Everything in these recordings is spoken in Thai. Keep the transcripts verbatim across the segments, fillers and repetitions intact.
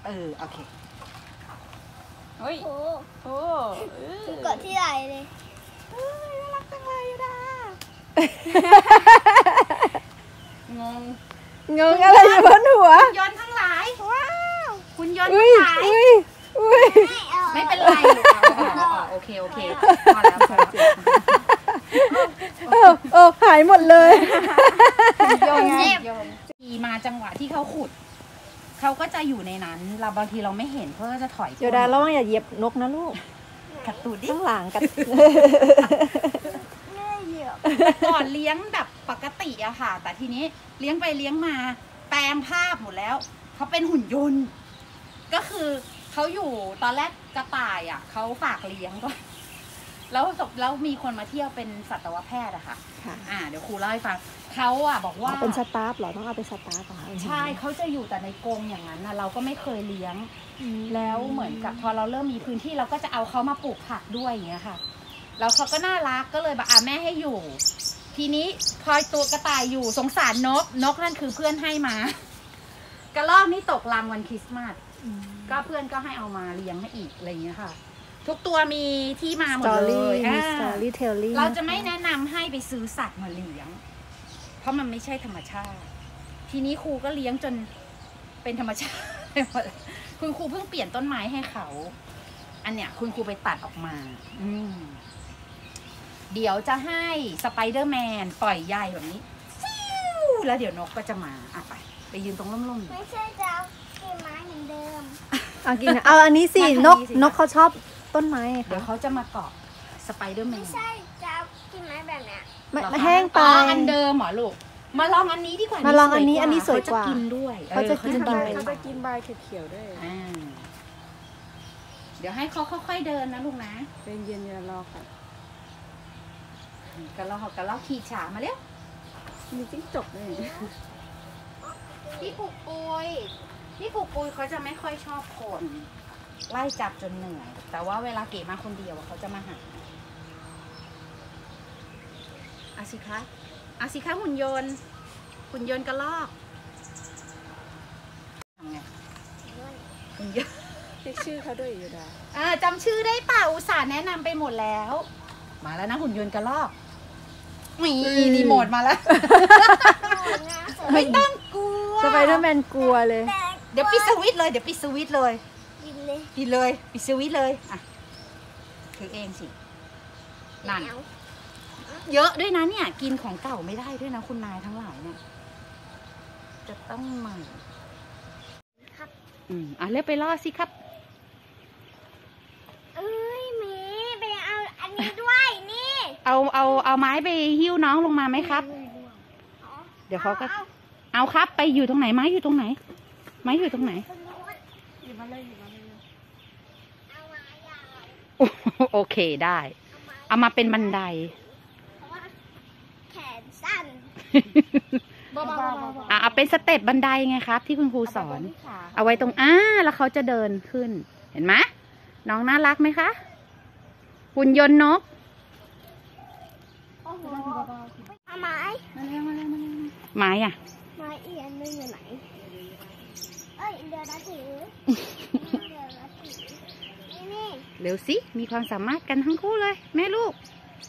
เออโอเคเฮ้ยโอ้โหกดที่ไหนเลยน่ารักจังเลยดางงงงอะไรอยู่บนหัวยนต์ทั้งหลายว้าวคุณยนต์ทั้งหลายไม่เป็นไรโอเคโอเคพอแล้วพอแล้วเออเออหายหมดเลยโยนโยนขี่มาจังหวะที่เขาขุดเขาก็จะอยู่ในนั้นเราบางทีเราไม่เห็นเพราะจะถอยเดี๋ยวดาระวังอย่าเหยียบนกนะลูกกัดตูดดิข้างหลังกัดก่อนเลี้ยงแบบปกติอะค่ะแต่ทีนี้เลี้ยงไปเลี้ยงมาแปลงภาพหมดแล้วเขาเป็นหุ่นยนต์ก็คือเขาอยู่ตอนแรกกระต่ายอะเขาฝากเลี้ยงก็แล้วแล้วมีคนมาเที่ยวเป็นสัตวแพทย์อะค่ะอ่าเดี๋ยวครูเล่าให้ฟังเขาอะบอกว่าเป็นสตาฟเหรอต้องเอาเป็นสตาฟเหรอใช่เขาจะอยู่แต่ในกรงอย่างนั้นนะเราก็ไม่เคยเลี้ยงแล้วเหมือนกับพอเราเริ่มมีพื้นที่เราก็จะเอาเขามาปลูกผักด้วยอย่างเงี้ยค่ะแล้วเขาก็น่ารักก็เลยบอกอ่ะแม่ให้อยู่ทีนี้พอตัวกระต่ายอยู่สงสารนกนกนั่นคือเพื่อนให้มากระรอกนี่ตกรังวันคริสต์มาสก็เพื่อนก็ให้เอามาเลี้ยงให้อีกอะไรอย่างเงี้ยค่ะทุกตัวมีที่มาหมดเลยเราจะไม่แนะนำให้ไปซื้อสัตว์มาเลี้ยงเพราะมันไม่ใช่ธรรมชาติทีนี้ครูก็เลี้ยงจนเป็นธรรมชาติคุณครูเพิ่งเปลี่ยนต้นไม้ให้เขาอันเนี้ยคุณครูไปตัดออกมาอืมเดี๋ยวจะให้สไปเดอร์แมนปล่อยใยแบบนี้แล้วเดี๋ยวนกก็จะมาอ่ะไปไปยืนตรงร่มๆไม่ใช่จะกินไม้เหมือนเดิมเอากินเอาอันนี้สินกนกเขาชอบต้นไม้เดี๋ยวเขาจะมาเกาะสไปเดอร์แมนไม่ใช่จะกินไม้แบบเนี้ยมันแห้งไปอันเดิมเหรอลูกมาลองอันนี้ดีกว่ามาลองอันนี้อันนี้สวยกว่าเขาจะกินด้วยเขาจะกินใบเขาจะกินใบเขียวๆด้วยเดี๋ยวให้เขาค่อยๆเดินนะลูกนะเป็นเย็นๆรอค่ะกระรอกกระรอกขี่ฉามาเร็วมีจิ้งจกด้วยพี่ผูกปุยพี่ผูกปุยเขาจะไม่ค่อยชอบคนไล่จับจนเหนื่อยแต่ว่าเวลาเก๋มาคนเดียวเขาจะมาหาอาสิคะอาสิคะหุ่นยนต์หุ่นยนต์กระรอกทำไงหุ่นยนต์เรียกชื่อเขาด้วยอยู่ดาอ่าจำชื่อได้ป่ะอุตส่าห์แนะนำไปหมดแล้วมาแล้วนะหุ่นยนต์กระรอกมีรีโมทมาแล้วไม่ต้องกลัวสไปเดอร์แมนกลัวเลยเดี๋ยวปิดสวิตช์เลยเดี๋ยวปิดสวิตช์เลยปิดเลยปิดเลยปิดสวิตช์เลยอ่ะถือเองสินั่นเยอะด้วยนะเนี่ยกินของเก่าไม่ได้ด้วยนะคุณนายทั้งหลายเนี่ยจะต้องใหม่ครับอืมอ่ะเรียกไปล่อสิครับเอ้ยเมย์ไปเอาอันนี้ด้วยนี่เอาเอาเอาไม้ไปหิ้วน้องลงมาไหมครับเดี๋ยวเขาก็เอาครับไปอยู่ตรงไหนไม้อยู่ตรงไหนไม้อยู่ตรงไหนอยู่มาเลยอยู่มาเลยโอเคได้เอามาเป็นบันไดแขนสั้นอ่ะเอาเป็นสเต็ปบันไดไงครับที่คุณครูสอนเอาไว้ตรงอ่าแล้วเขาจะเดินขึ้นเห็นไหมน้องน่ารักไหมคะหุ่นยนต์นกเอาไม้ไม้อะไม้อีอันนึงอยู่ไหนเอ้ยเดี๋ยวนะถือเดี๋ยวนะถือนี่เร็วสิมีความสามารถกันทั้งคู่เลยแม่ลูก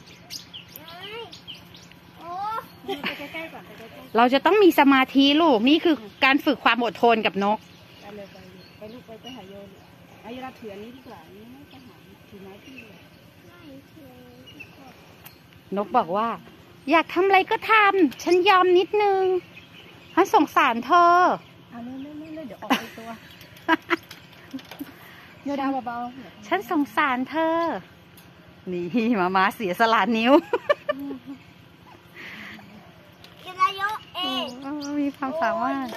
เราจะต้องมีสมาธิลูกนี่คือการฝึกความอดทนกับนกไปเลยไปไปลูกไปไปหาโยนไอ้เราถืออันนี้ดีกว่านี้ไม่ต้องหาถือไม้ที่นกบอกว่าอยากทำอะไรก็ทำฉันยอมนิดนึงฉันสงสารเธอเอาเล่นๆๆเดี๋ยวออกไปตัวเดี๋ยวดาวเบาๆฉันสงสารเธอนี่มามาเสียสละนิ้วเองมีความสามารถ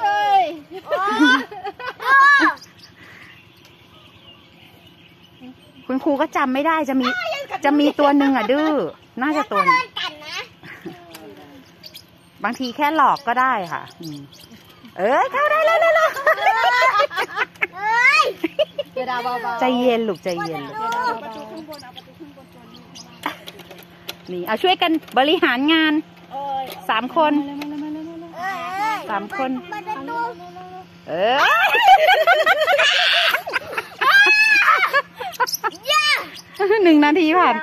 คุณครูก็จำไม่ได้จะมีจะมีตัวหนึ่งอ่ะดื้อน่าจะตัวนึงบางทีแค่หลอกก็ได้ค่ะเอ้ยเข้าได้แล้วแล้วใจเย็นลูกใจเย็นนี่เอาช่วยกันบริหารงานสามคนสามคนเออหนึ่งนาทีผ่าน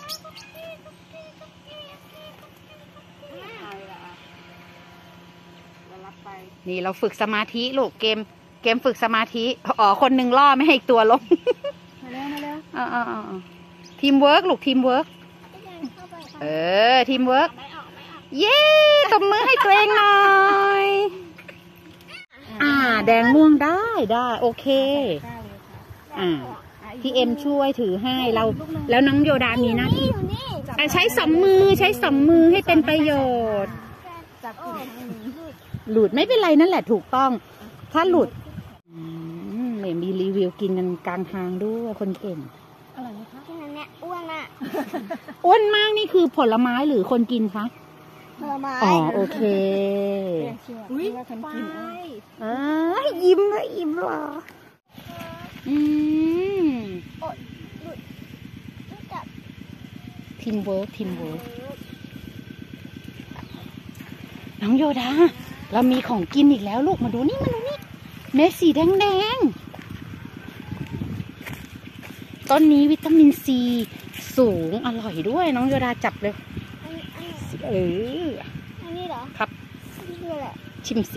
นี่เราฝึกสมาธิลูกเกมเกมฝึกสมาธิอ๋อคนหนึ่งล่อไม่ให้อีกตัวลงมาเร็วมาเร็วอ๋ออ๋อทีมเวิร์กลูกทีมเวิร์กเออทีมเวิร์กเย้ตบมือให้ตัวเองหน่อยอ่าแดงม่วงได้ได้โอเคอ่าพี่เอ็มช่วยถือให้เราแล้วน้องโยดามีหน้าที่ใช้สองมือใช้สองมือให้เป็นประโยชน์หลุดไม่เป็นไรนั่นแหละถูกต้องถ้าหลุดไม่มีรีวิวกินกันกลางทางด้วยคนเก่งอร่อยไหมคะที่นั่นเนี่ยอ้วนอ่ะอ้วนมากนี่คือผลไม้หรือคนกินคะผลไม้อ๋อโอเคอุ้ยคนกินอ่ายิ้มเลยยิ้มหรออืมทีมเวิร์กทีมเวิร์กน้องโยดาเรามีของกินอีกแล้วลูกมาดูนี่มาดูนี่เม็ดสีแดงแดงต้นนี้วิตามินซีสูงอร่อยด้วยน้องโยดาจับเลยเอออันนี้เหรอครับนี่คืออะไรชิมสิ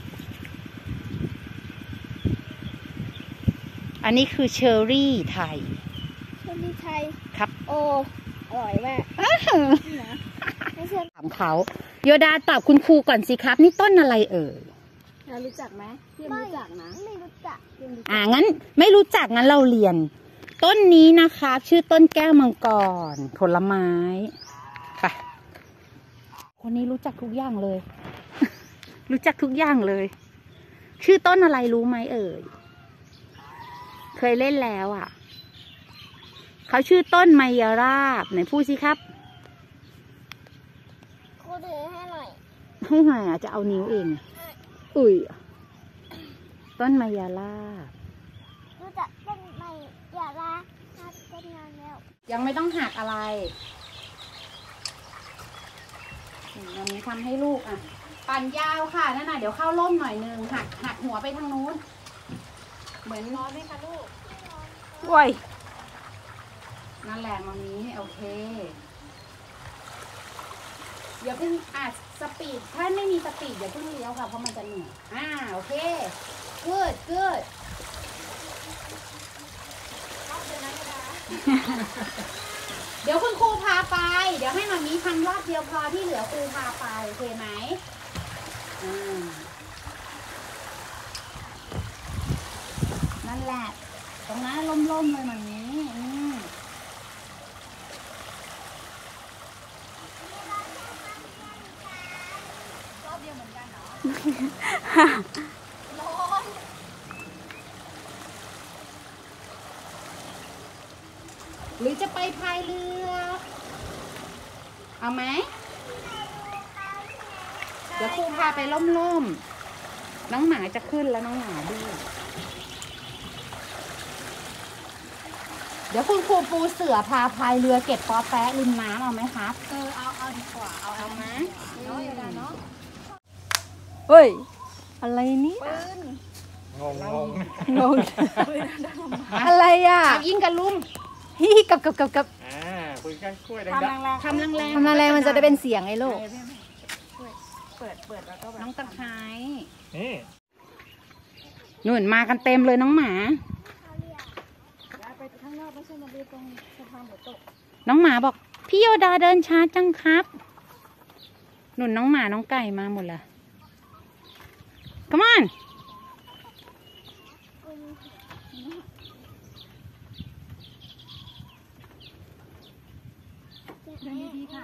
อันนี้คือเชอร์รี่ไทยเชอร์รี่ไทยครับโอ้อร่อยแม่ไม่เชื่อถามเขาโยดาตอบคุณครูก่อนสิครับนี่ต้นอะไรเอ่ยเรารู้จักไหมพี่รู้จักนะไม่รู้จักอ่างั้นไม่รู้จักงั้นเราเรียนต้นนี้นะคะชื่อต้นแก้วมังกรผลไม้ไปคนนี้รู้จักทุกอย่างเลย รู้จักทุกอย่างเลยชื่อต้นอะไรรู้ไหมเอ่ยเคยเล่นแล้วอ่ะเขาชื่อต้นไมยราบไหนพูดสิครับครูถือให้หน่อยให้หน่อยอ่ะจะเอานิ้วเองอุ้ยต้นไมยราบรู้จักต้นไมยราบหักต้นนานแล้วยังไม่ต้องหักอะไรอันนี้ทำให้ลูกอ่ะปั่นยาวค่ะนั่นน่ะเดี๋ยวเข้าร่มหน่อยนึงหักหักหัวไปทางนู้นเหมือนร้อนไหมคะลูกโอ้ยนั่นแหละตรงนี้โอเคเดี๋ยวเพิ่งอ่ะสปีดถ้าไม่มีสปีดเดี๋ยวเพิ่งเลี้ยวค่ะเพราะมันจะเหนื่อยอ่าโอเค good good เดี๋ยวคุณครูพาไปเดี๋ยวให้มามีทำรอบเดียวพอที่เหลือครูพาไปโอเคไหมอ่านั่นแหละตรงนั้นล่มๆเลยแบบนี้รอบเดียวเหมือนกันเหรอร้อนหรือจะไปพายเรือเอาไหมเดี๋ยวครูพาไปล่มๆน้องหมาจะขึ้นแล้วน้องหมาด้วยเดี๋ยวคุณครูปูเสือพาพายเรือเก็บปอแป๊ะริมน้ำเอาไหมครับเออเอาเอาดีกว่าเอาเอาไหมเนาะอย่าเนาะเฮ้ยอะไรนี่งงงงงอะไรอ่ะยิ่งกับลุงฮิกับกับกับกับอ่าคุยกันคุยดังๆทำแรงๆทำแรงๆมันจะได้เป็นเสียงไอ้ลูกเปิดเปิดแล้วก็แบบน้องตะไคร้นี่หนุนมากันเต็มเลยน้องหมาไปข้างนอกไม่ใช่มาดูตรงสะพานหัวโตน้องหมาบอกพี่โยดาเดินช้าจังครับหนุนน้องหมาน้องไก่มาหมดละ Come on เดินดีๆค่ะ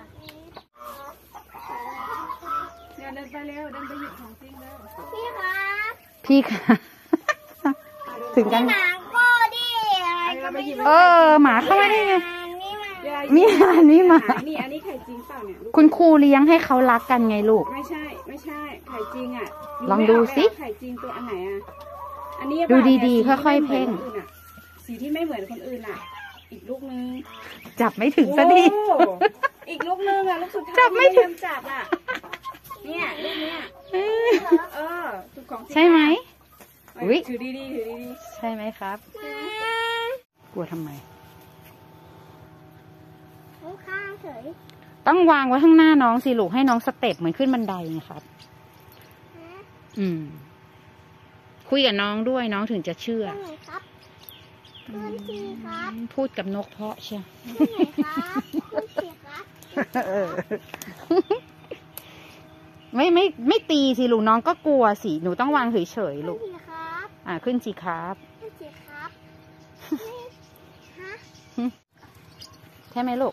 เดินเดินไปเร็วเดินไปหยิบของจริงแล้วพี่ครับพี่ค่ะถึงกันหมาก็ดิอะไรก็ไม่รู้เออหมาเข้ามาได้ไงมีอันนี้มานี่อันนี้ไข่จริงเปล่าเนี่ยคุณครูเลี้ยงให้เขารักกันไงลูกไม่ใช่ไม่ใช่ไข่จริงอ่ะลองดูสิไข่จริงตัวอันไหนอ่ะอันนี้ดูดีๆค่อยๆเพ่งสีที่ไม่เหมือนคนอื่นอ่ะอีกลูกนึงจับไม่ถึงสักทีอีกลูกนึงอ่ะลูกสุดท้ายจับไม่ถึงจับอ่ะเนี่ยลูกเนี้ยเออของใช่ไหมอุ๊ยถือดีๆถือดีใช่ไหมครับ กลัวทำไมข้างเฉยต้องวางไว้ข้างหน้าน้องสิลูกให้น้องสเต็ปเหมือนขึ้นบันไดนะครับ อืม คุยกับน้องด้วยน้องถึงจะเชื่อตรงไหนครับพื้นที่ครับพูดกับนกเพาะเชียวตรงไหนครับพื้นที่ครับไม่ไม่ไม่ตีสิลูกน้องก็กลัวสิหนูต้องวางเฉยๆลูพื้นกที่ครับอ่าขึ้นสิครับพื้นที่ครับฮะใช่ไหมลูก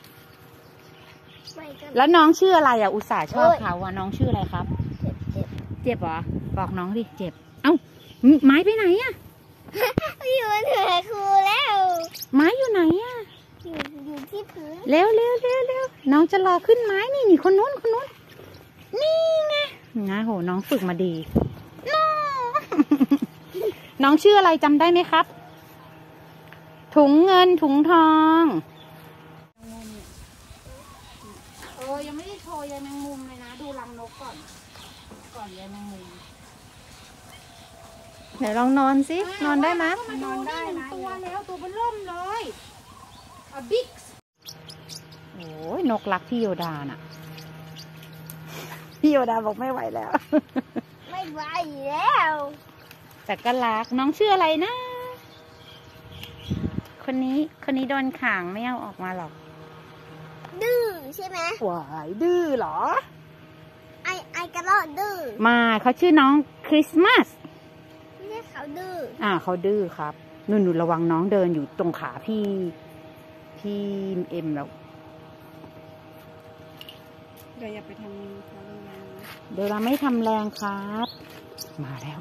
ไม่กันแล้วน้องชื่ออะไรอ่ะอุตส่าห์ชอบโอ้ยเขาอ่ะน้องชื่ออะไรครับเจ็บเจ็บเจ็บเหรอบอกน้องดิเจ็บ เอ้าไม้ไปไหนอ่ะอยู่บนหัวครูแล้วไม้อยู่ไหนอ่ะอยู่อยู่ที่พื้นเร็วเร็วเร็วเร็วน้องจะรอขึ้นไม้นี่นี่คนนู้นคนนู้นนี่ไงนะโหน้องฝึกมาดี น้อง น้องชื่ออะไรจำได้ไหมครับ ถุงเงินถุงทองเออยังไม่ได้โชว์ยายแมงมุมเลยนะดูรังนกก่อนก่อนยายแมงมุมไหนลองนอนสินอนได้ไหมนอนได้นะตัวแล้วตัวเบล่มเลยอะบิ๊กโอ้ยนกรักพี่โยดาน่ะพี่โยดาบอกไม่ไหวแล้วไม่ไหวแล้วแต่ก็รักน้องชื่ออะไรนะ คนนี้คนนี้โดนขังไม่เอาออกมาหรอกดื้อใช่ไหมหวายดื้อเหรอไอไอกระรอกดื้อมาเขาชื่อน้องคริสต์มาสไม่ใช่เขาดื้ออ่าเขาดื้อครับนุ่นๆระวังน้องเดินอยู่ตรงขาพี่พี่เอ็มแล้วๆเดี๋ยวอย่าไปทำเขาเลยเดี๋ยวเราไม่ทำแรงครับ มาแล้ว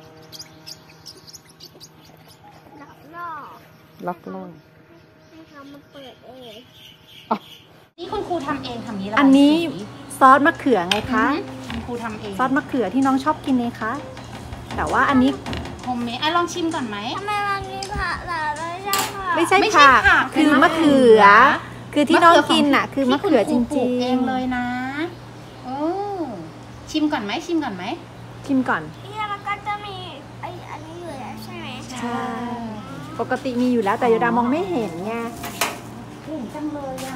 หลอกล่อล็อกโลกให้เขามาเปิดเองนี่คุณครูทำเองทำนี้อันนี้ซอสมะเขือไงคะคุณครูทำเองซอสมะเขือที่น้องชอบกินไงคะ แต่ว่าอันนี้โฮมเมดอ่ะลองชิมก่อนไหมทำไมมันมีผักหลายไม่ใช่ผักไม่ใช่ไม่ใช่ผักผักคือเป็นมะมะเขืเขืออ คือที่น้องกินน่ะ คือมะเขือจที่คุณคปลูริกงเองเลยนะโอ้ชิมก่อนไหมชิมก่อนไหมๆชิมก่อนเนี่ยมันก็จะมีไออันนี้อยู่แล้วใช่ไหมใช่ ปกติมีอยู่แล้วแต่โยดามองไม่เห็นไงเก่งจังเลยอ่ะ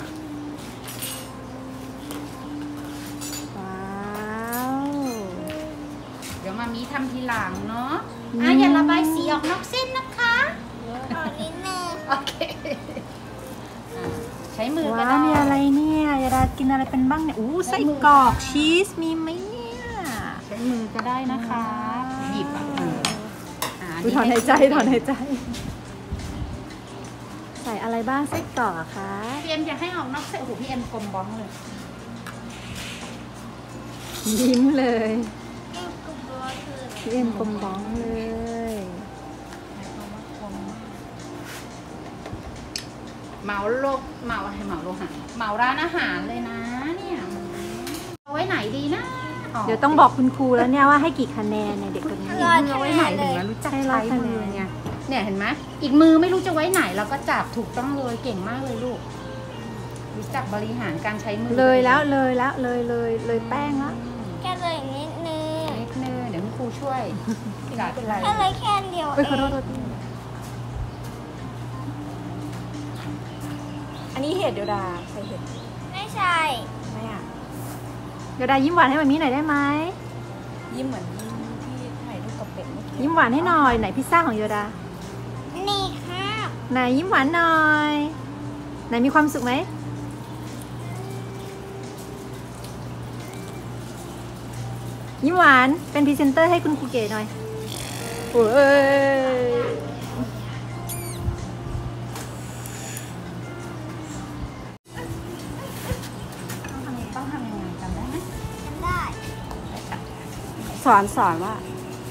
ว้าวเดี๋ยวมามีทำทีหลังเนาะอ่ะอย่าระบายสีออกนอกเส้นนะคะเอานิดนึงโอเคอ่ะใช้มือก็ว้าวได้มีอะไรเนี่ยโยดากินอะไรเป็นบ้างเนี่ย อู้ไส้กรอกชีสมีไหมเนี่ยใช้มือก็ได้นะคะหยิบอ่ะอืมอ่ะอุ๊ยถอนหายใจถอนหายใจ ใส่อะไรบ้างไส้กรอกอะคะพี่เอ็มอยากให้ออกนอกเส้นโอ้โหพี่เอ็มกลมบ้องเลยยิ้มเลยเอ็งกุบัวคือพี่เอ็มกลมบ้องเลยเหมาโลกเหมาอะไรเหมาโลหะเหมาร้านอาหารเลยนะเนี่ยเอาไว้ไหนดีนะเดี๋ยวต้องบอกคุณครูแล้วเนี่ยว่าให้กี่คะแนนเนี่ยเด็กคนนี้มือเอาไว้ไหนถึงนะรู้จักให้ใช้ร้อยคะแนมือน ไงเนี่ยเห็นไหมอีกมือไม่รู้จะไว้ไหนเราก็จับถูกต้องเลยเก่งมากเลยลูกรู้จักบริหารการใช้มือเลยแล้วเลยแล้วเลยเลยเลยแป้งแล้วแค่เลยนิดนึงนิดนึงเดี๋ยวคุณครูช่วยจัดเป็นไรแค่เลยแค่เดียวเอ้ยเอขอโทษขอโทงษอันนี้เห็ดเดียวดาใส่เห็ดไม่ใช่ไหมอ่ะเดียวดายิ้มหวานให้มามีหน่อยได้ไหมยิ้มเหมือนที่ถ่ายรูปกับเป็ดเมื่อกี้ยิ้มหวานให้หน่อยไหนพิซซ่าของโยดานี่ครับไหนยิ้มหวานหน่อย ไหนมีความสุขไหมยิ้มหวานเป็นพรีเซนเตอร์ให้คุณครูเก๋หน่อยโอ้ยต้องทำยังไงจำได้ไหมทำได้สอนสอนว่า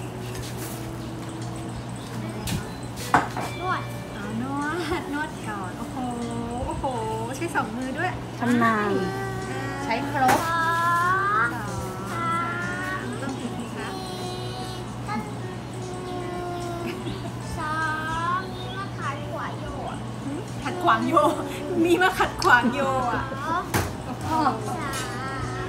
นวดเอานวดนวดก่อนโอ้โหโอ้โหใช้สองมือด้วยชำนาญใช้ครบสองสามต้องกี่ทีคะสองนี่มาขายหัวโยดขัดขวางโยมีมาขัดขวางโยอ่ะสองสาม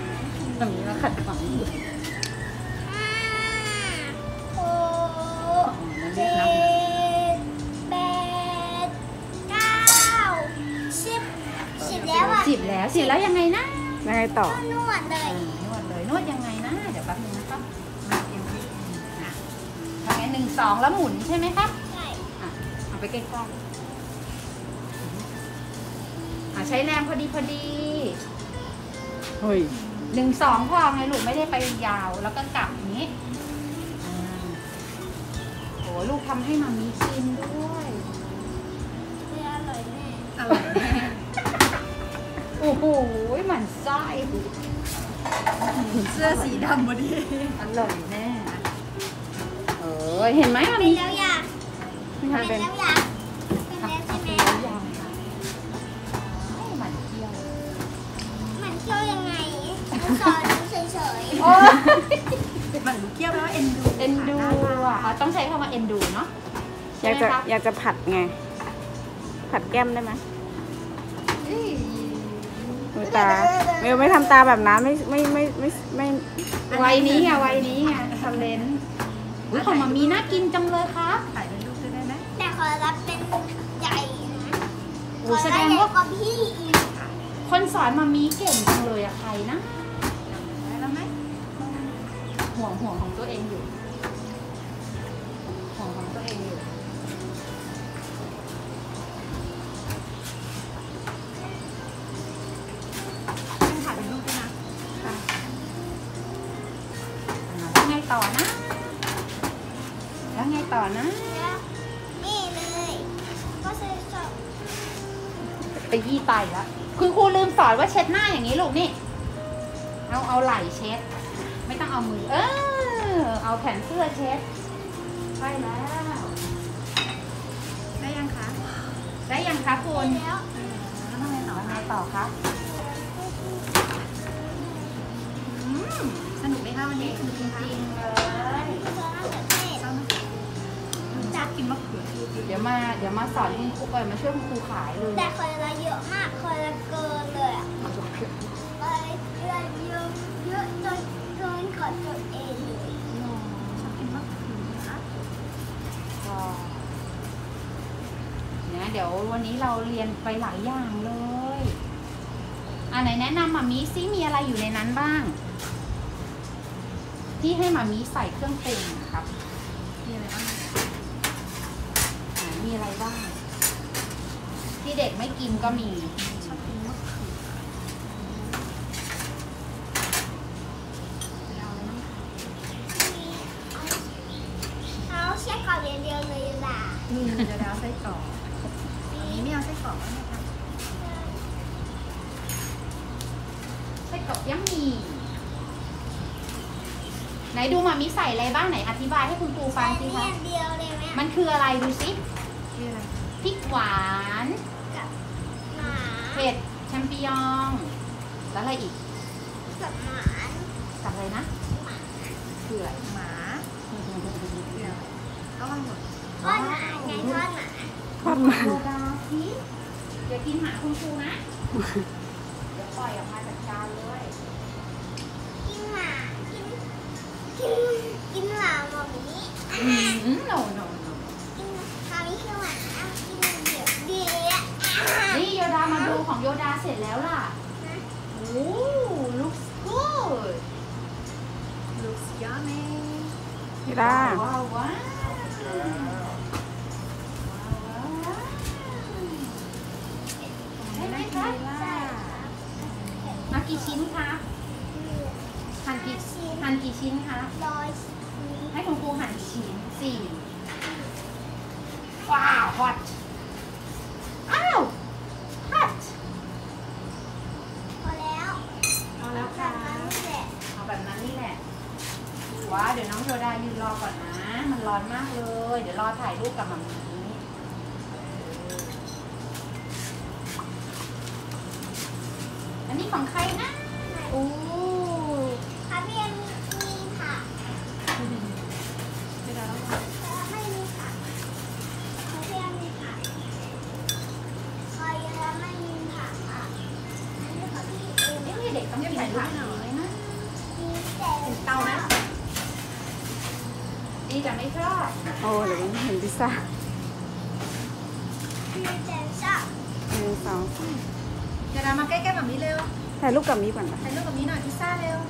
แบบนี้แล้วขัดขวางอยู่ห้าหกแล้วฉีดแล้วยังไงนะยังไงต่อนวดเลยนวดเลยนวดยังไงนะเดี๋ยวแป๊บนึงนะครับมาเตรียมนะทำไงหนึ่งสองแล้วหมุนใช่ไหมครับใช่อ่ะเอาไปใกล้ๆอ่ะใช้แรงพอดีพอดีเฮ้ยหนึ่งสองพอไงลูกไม่ได้ไปยาวแล้วก็กลับอย่างนี้อ่าโอ้ลูกทำให้มามีกินด้วยไม่อร่อยแน่อร่อยแน่โอ้โหหมันไส้เสื้อสีดำพอดีอร่อยแน่เออเห็นไหมมันเป็มีนแล้วอยากไม่เป็ทำนเป็นแล้วอยากเป็นแล้วใช่ไหมยังค่ะให้มันเที่ยวมันเที่ยวยังไงสอนเฉยโอ้ยมันเคี้ยวแล้วเอ็นดูเอ็นดูอ่ะอ๋อต้องใช้คำว่าเอ็นดูเนาะอยากจะอยากจะผัดไง ผัดแก้มได้ไหมเมลตาเมลไม่ทำตาแบบนั้นไม่ไม่ไม่ไม่ไม่วัยนี้ไงวัยนี้ไงทำเลนอุ้ยของมามีน่ากินจังเลยครับถ่ายเป็นรูปได้ไหมๆแต่ขอรับเป็นใหญ่นะโอ้ขอแสรับดงใหญ่ว่ากว่าพี่อีกคนสอนมามีเก่งจังเลยอะใครนะได้แล้วไหมห่วงห่วงของตัวเองอยู่ห่วงของตัวเองอยู่ถ่ายเป็นรูปด้วยนะแล้วไงต่อนะ แล้วไงต่อนะแล้วนี่เลยก็คือสอบไปยี่ไตแล้วคุณครูลืมสอนว่าเช็ดหน้าอย่างนี้ลูกนี่ เอาเอาไหล่เช็ด ไม่ต้องเอามือ เออ เอาแขนเสื้อเช็ด ใช่แล้วได้ยังคะได้ยังคะคุณแล้วแล้วทำไงต่อไงต่อคะอืมสนุกไหมคะวันนี้สนุกจริงเลยคือเราต้องแบบนี้ๆชอบไหมชอบกินมะเขือเทศเดี๋ยวมาเดี๋ยวมาสอนคุณครูเอยมาช่วยคุณครูขายเลยแต่เคยละเยอะมากเคยละเกินเลยอ่ะเคยละเยอะเยอะจนเกินขอตัวเองเลยชอบกินมะเขือก็เนี่ยเดี๋ยววันนี้เราเรียนไปหลายอย่างเลยอ่ะไหนแนะนำหมามีซิมีอะไรอยู่ในนั้นบ้าง ที่ให้หมามีใส่เครื่องปรุงนะครับมีอะไรบ้างอ่ะมีอะไรบ้าง ที่เด็กไม่กินก็มีชอบกินมะเขือเอาอะไรบ้างคะเขาแค่ก่อนเดียวเดียวเลยล่ะมีเดี๋ยวเอาไส้กรอกอันนี้ไม่เอาไส้กรอกแล้วนะคะไส้กรอกยังมี ไหนดูหมามีใส่อะไรบ้างไหนอธิบายให้คุณครูฟังสิแต่คะเนี่ยเดียวเลยแม่มันคืออะไรดูสินี่อะไรพริกหวานกับหมาเห็ดแชมปิญองแล้วอะไรอีกกับหมากับอะไรนะเผือกหมาเดี๋ยวก็วางหมดทอดหมาไงทอดหมาทอดหมาโยดาสิอย่ากินหมาคุณครูนะ เดี๋ยวปล่อยออกมาจัดการเลยกินหมากินกินกินหมาหมอมีอืม no no no กินหมามีคือหมากินเดี๋ยวเดี๋ยวนี่โยดามาดูของโยดาเสร็จแล้วล่ะ โอ้ looks good looks yummy พี่ด้าว้าวว้าวได้ไหมคะมากี่ชิ้นคะหั่นกี่หั่นกี่ชิ้นคะร้อยให้คุณครูหั่นกี่ชิ้นสี่ว้าว hot อ้าว hot พอแล้วเอาแล้วแบค่ะบนั้นนี่แหละเอาแบบนั้นนี่แหละ ว้าว เดี๋ยวน้องโยดายืนรอก่อนนะ มันร้อนมากเลย เดี๋ยวรอถ่ายรูปกับหมามีอันนี้ของใครนะโอ้ค่ะพี่ยังมีมีค่ะพี่ด้าไม่มีค่ะพี่ยังมีค่ะคอยยังไม่มีค่ะอ่ะอันนี้ของพี่เองเอ๊ะเด็กต้องกินผักหน่อยนะมีแต่เห็นเตาไหมดีแต่ไม่ชอบโอ้เดี๋ยวมันเห็นพิซซ่ามีแต่ชอบหนึ่งสองสามเดี๋ยวเรามาใกล้ๆแบบนี้เร็วถ่ายรูปกับมีก่อนนะถ่ายรูปกับนี้หน่อยพิซซ่าเร็ว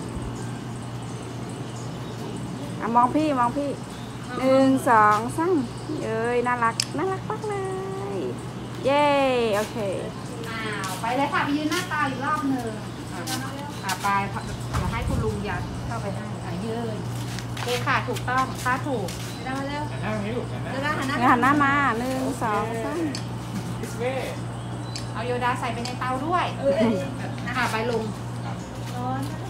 อ่ะมองพี่มองพี่หนึ่งสองสามเอ้ยน่ารักน่ารักมากเลยเย้โอเคอ้าวไปเลยค่ะไปยืนหน้าตาอีกรอบหนึ่งอ่ะอ่ะไปเดี๋ยวให้คุณลุงยัดเข้าไปให้อ่ะยืนโอเคค่ะถูกต้องค่าถูกเดี๋ยวเราเร็วหันหน้าตรงนี้ลูกหันหน้าเดี๋ยวเราหันหน้าหันหน้ามาหนึ่งสองสามดิสเว่เอาโยดาใส่ไปในเตาด้วยเออเออนะคะไปลุงร้อนนะ